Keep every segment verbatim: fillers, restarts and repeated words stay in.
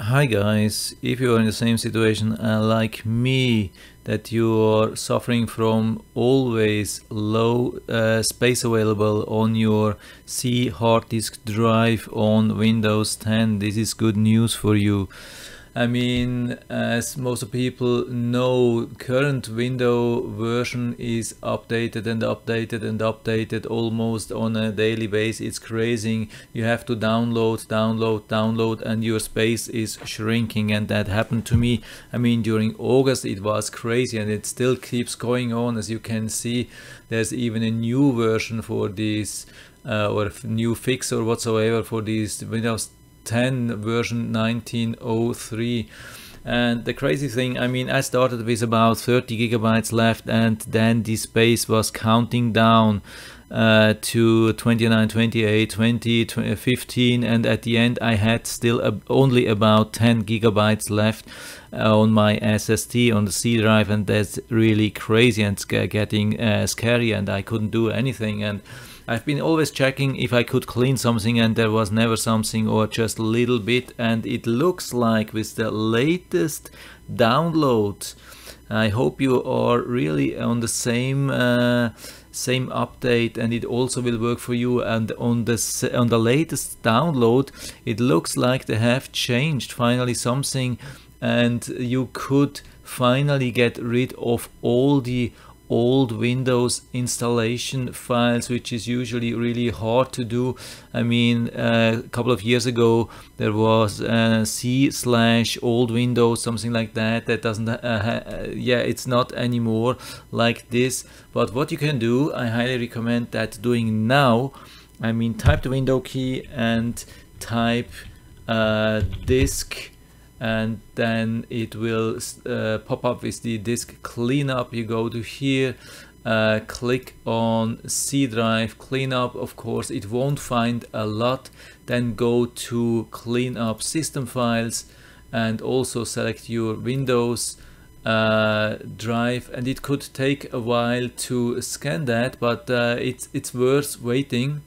Hi guys, if you are in the same situation uh, like me, that you are suffering from always low uh, space available on your C hard disk drive on Windows ten, this is good news for you. I mean, as most of people know, current Windows version is updated and updated and updated almost on a daily basis. It's crazy. You have to download, download, download, and your space is shrinking. And that happened to me. I mean, during August it was crazy, and it still keeps going on. As you can see, there's even a new version for this, uh, or a new fix or whatsoever for this Windows ten version nineteen oh three. And the crazy thing, I mean, I started with about thirty gigabytes left, and then the space was counting down uh, to twenty-nine, twenty-eight, twenty, fifteen, and at the end I had still uh, only about ten gigabytes left uh, on my S S D on the C drive, and that's really crazy and getting uh, scary, and I couldn't do anything. And I've been always checking if I could clean something, and there was never something, or just a little bit. And it looks like with the latest download, I hope you are really on the same uh, same update, and it also will work for you. And on the on the latest download, it looks like they have changed finally something, and you could finally get rid of all the old Windows installation files, which is usually really hard to do. I mean, uh, a couple of years ago there was uh, C slash old Windows, something like that. That doesn't, uh, uh, yeah, it's not anymore like this. But what you can do, I highly recommend that doing now. I mean, type the window key and type uh, disk, and then it will uh, pop up with the disk cleanup. You go to here, uh, click on C drive cleanup. Of course it won't find a lot. Then go to clean up system files, and also select your Windows uh, drive, and it could take a while to scan that, but uh, it's, it's worth waiting.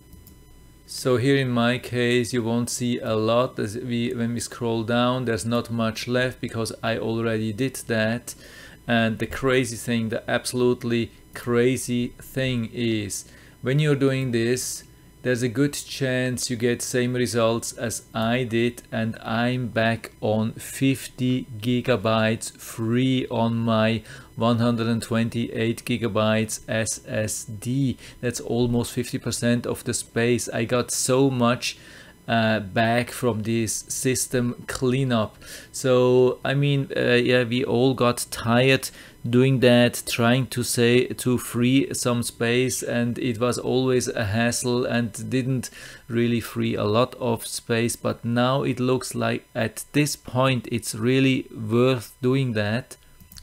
So here in my case you won't see a lot. As we when we scroll down, there's not much left because I already did that. And the crazy thing, the absolutely crazy thing is, when you're doing this, there's a good chance you get same results as I did, and I'm back on fifty gigabytes free on my one hundred twenty-eight gigabytes S S D. That's almost fifty percent of the space. I got so much uh, back from this system cleanup. So I mean, uh, yeah, we all got tired doing that, trying to say to free some space, and it was always a hassle and didn't really free a lot of space. But now it looks like at this point it's really worth doing that.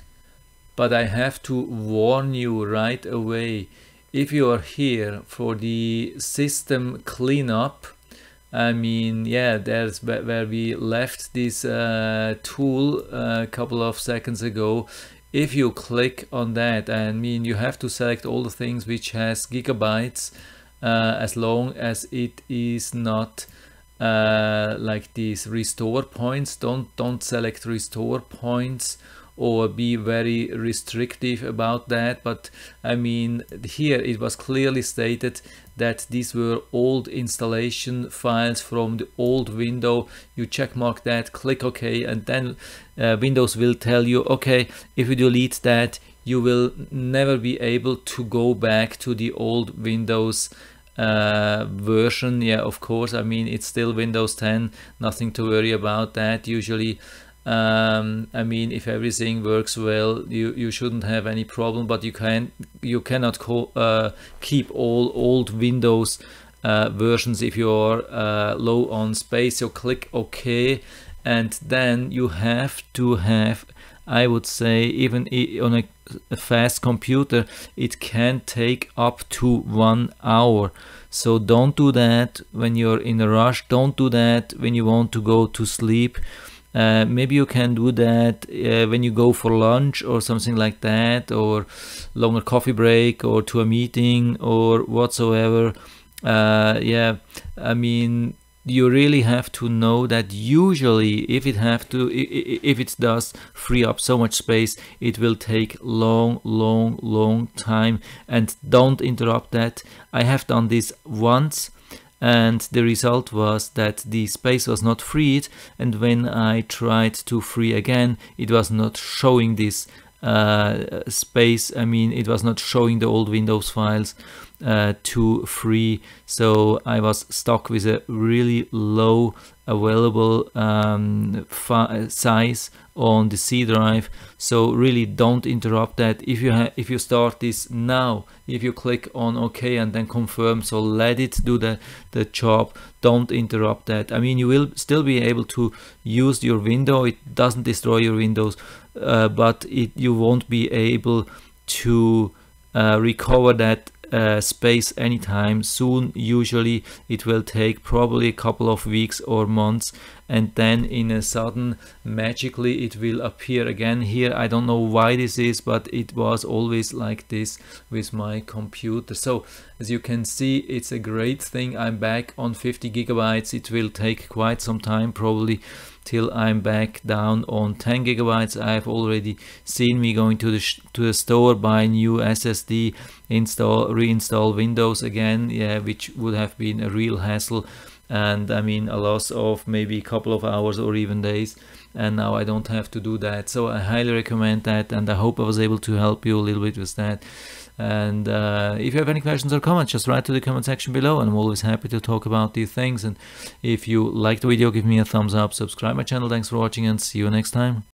But I have to warn you right away, if you are here for the system cleanup, I mean, yeah, there's where we left this uh, tool a couple of seconds ago. If you click on that, I mean, you have to select all the things which has gigabytes, uh, as long as it is not uh, like these restore points. Don't don't select restore points, or be very restrictive about that. But I mean, here it was clearly stated that these were old installation files from the old window. You check mark that, click OK, and then uh, Windows will tell you, okay, if you delete that, you will never be able to go back to the old Windows uh, version. Yeah, of course, I mean, it's still Windows ten, nothing to worry about that usually. Um, I mean, if everything works well, you you shouldn't have any problem. But you can you cannot co uh, keep all old Windows uh, versions if you are uh, low on space. So click OK, and then you have to have, I would say, even on a, a fast computer, it can take up to one hour. So don't do that when you're in a rush. Don't do that when you want to go to sleep. Uh, maybe you can do that uh, when you go for lunch or something like that, or longer coffee break, or to a meeting or whatsoever. Uh, yeah, I mean, you really have to know that usually if it have to if it does free up so much space, it will take long long long time, and don't interrupt that. I have done this once, and the result was that the space was not freed, and when I tried to free again, it was not showing this uh, space. I mean, it was not showing the old Windows files uh, to free, so I was stuck with a really low available um, size on the C drive. So really don't interrupt that. If you if you start this now, if you click on OK and then confirm, so let it do the the job, don't interrupt that. I mean, you will still be able to use your window, it doesn't destroy your Windows, uh, but it you won't be able to uh, recover that Uh, space anytime soon. Usually it will take probably a couple of weeks or months, and then in a sudden magically it will appear again here. I don't know why this is, but it was always like this with my computer. So as you can see, it's a great thing. I'm back on fifty gigabytes. It will take quite some time, probably till I'm back down on ten gigabytes. I've already seen me going to the to the store, buy new S S D, install reinstall Windows again, yeah, which would have been a real hassle, and I mean a loss of maybe a couple of hours or even days, and now I don't have to do that. So I highly recommend that, and I hope I was able to help you a little bit with that. And uh, if you have any questions or comments, just write to the comment section below, and I'm always happy to talk about these things. And if you like the video, give me a thumbs up, subscribe my channel. Thanks for watching, and see you next time.